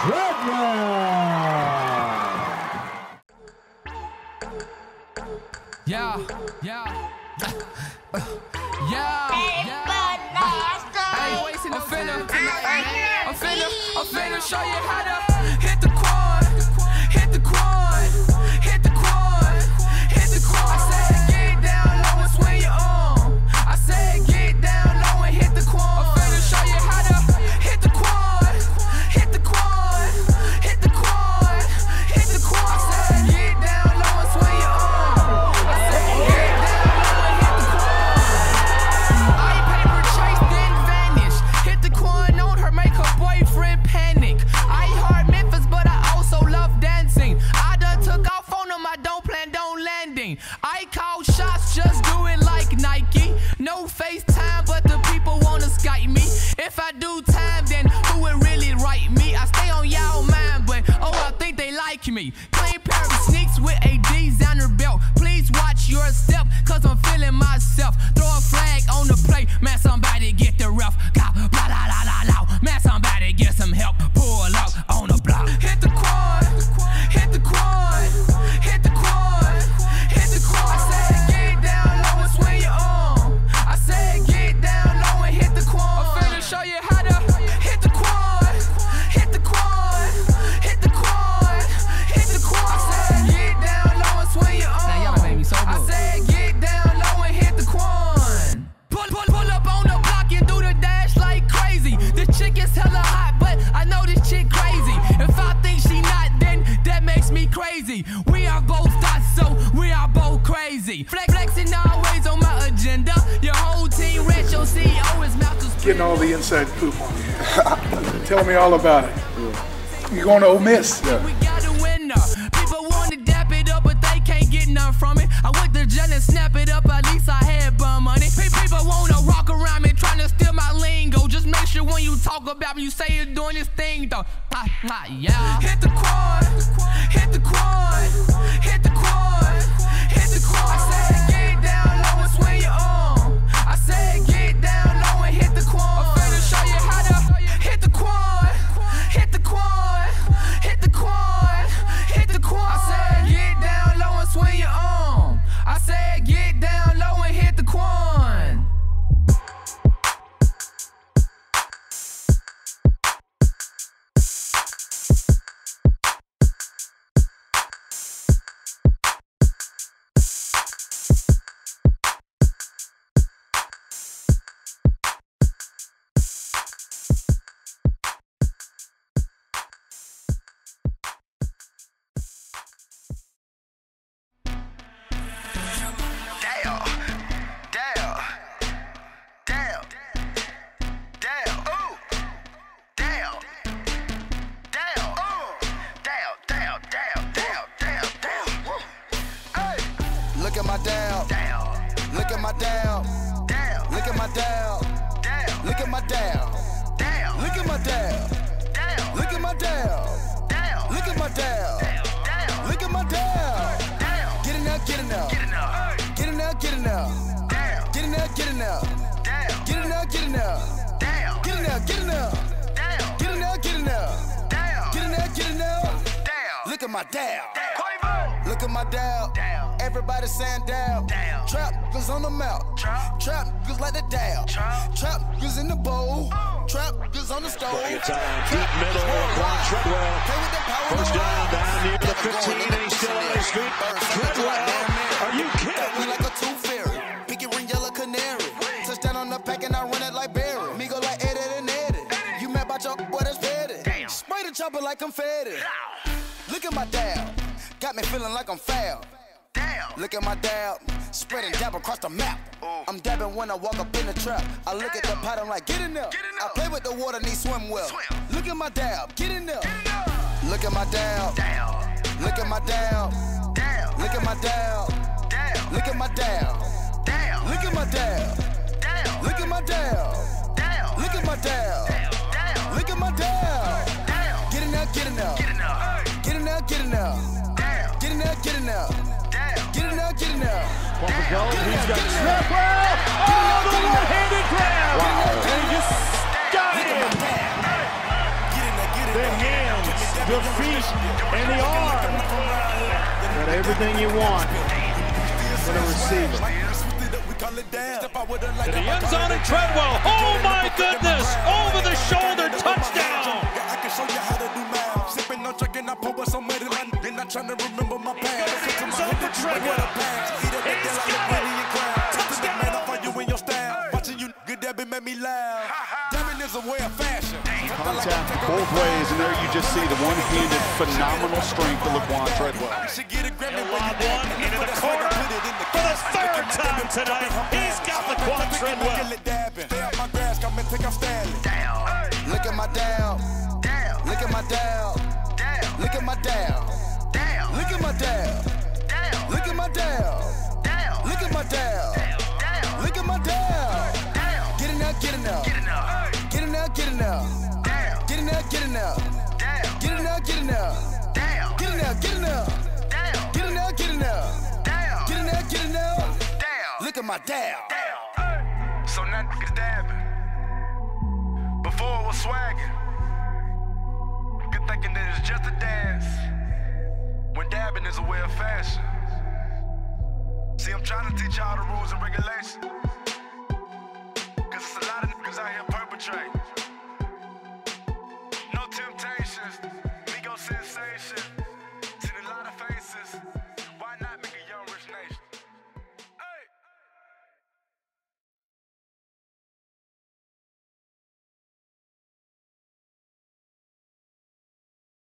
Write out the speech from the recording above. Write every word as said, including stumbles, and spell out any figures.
Treadwell. Yeah, yeah, uh, yeah, yeah. I ain't wasting no finna, I'm finna, I'm finna show you how to hit the quad, hit the quad, hit the quad, hit the quad. I said get down low and swing your arm. I said get down low and hit the quad. I'm finna show you how to hit the quad, hit the quad, hit the quad, hit the quad. I said get down low and swing your arm. I said get down low and hit the quad. I paper chase then vanish. Hit the quad on her, make her boyfriend panic. I heart Memphis, but I also love dancing. I done took off on them, I don't plan on landing. I call shots, just do it like Nike. No FaceTime, but the people wanna Skype me. If I do time, then who would really write me? I stay on y'all mind, but oh, I think they like me. Clean pair of sneaks with a designer belt. Please watch your step, cause I'm feeling myself. Throw a flag on the plate, man, somebody get the ref. Blah, blah, blah, blah, blah. Man, somebody get some help. Pull up on the block. Hit the quad, hit the quad, hit the quad, hit the quad. I said get down low and swing your arm. I said get down low and hit the quad. I'm finna show you how to hit the quad, hit the quad, hit the quad, hit the quad. I said get down low and swing your arm. Now y'all made me so good. I said get down low and hit the quad. Pull, pull, pull up on the block and do the dash like crazy. This chick is hella hot, but I know this chick crazy. If I think she not, then that makes me crazy. We are both thoughts, so we are both crazy. Flex, flexing always on my agenda. Your whole team rich, your C E O is Malcolm. Getting all the inside poop on you. Tell me all about it. Yeah. You going to Ole Miss? Yeah. We got a winner. People want to dap it up, but they can't get none from it. I went to jail and snap it up, at least I had bum money. People want to rock around me, trying to steal my lingo. Just make sure when you talk about me, you say you're doing this thing, though. Ah, ah, yeah. Hit the quad, hit the quad, hit the quad, hit the quad. I said get down low and swing your arm. I said get down low and hit the quad. I'm finna show you how to hit the quad, hit the quad, hit the quad, hit the quad. I said get down low and swing your arm. I said get down low and hit the quad. Look at my down. Look at my down. Look at my down. Look at my down. Look at my down. Look at my down. Look at my down. Look at my down. Get in there, get in there. Get in there, get in there. Get in there, get in there. Get in there, get in there. Get in there, get in there. Get in there, get in there. Get in there, get in there. Look at my down. Look at my down. Everybody saying down. Trap niggas on the mouth. Trap niggas like the down. Trap niggas in the bowl. Trap niggas on the stove. It's on deep middle. Laquon Treadwell. First down, down near the fifteen, and he's still on his feet. Treadwell, are you kidding? We like a tooth fairy. Pinky ring, yellow canary. Touchdown on the pack and I run it like Barry. Migos like Eddie and Eddie. You mad about your boy that's petty. Spray the chopper like confetti. Look at my dab. Got me feeling like I'm foul. Look at my dab, spreading dab across the map. I'm dabbing when I walk up in the trap. I look at the pot, I'm like, get in there. I play with the water, need swim well. Look at my dab, get in there. Look at my dab. Look at my dab. Look at my dab. Look at my dab. Look at my dab. Look at my dab. Look at my dab. Look at my dab. Get in there, get in there. Get in there, get in there. Get in there, get in there. Get in there, get in there. One to go. He's got Treadwell. Oh, the one-handed grab. Wow. And he just got him. The hands the feet and the arm. Got everything you want for the receiver. To the end zone and Treadwell. Oh my goodness! Over the shoulder, touchdown! I can show you how to do math. Sipping on drinking, I pour with some money. Then I'm trying to remember my past. End zone for Treadwell. He's got it! Touchdown! You and your style. Watching you good Debbie made me laugh. Dabbing is a way of fashion. Contact both ways, and there you just see the one-handed phenomenal strength of Laquon Treadwell. Lob one into the corner for the third time tonight. He's got Laquon Treadwell. Look at my down. Look at my down. Look at my down. Look at my down. Look at my down. Look at my down. Look at my down. Get it now, get it now. Get it now, get it now. Get it now, get it now. Get it now, get it now. Get it now, get it now. Get it now, get it now. Get it now, get it now. Look at my down. So now niggas dabbing. Before it was swagging. Good thinking that it's just a dance. When dabbing is a way of fashion. See, I'm trying to teach y'all the rules and regulations. Cause it's a lot of niggas out here perpetrating. No temptations, Migos sensation. Seen a lot of faces.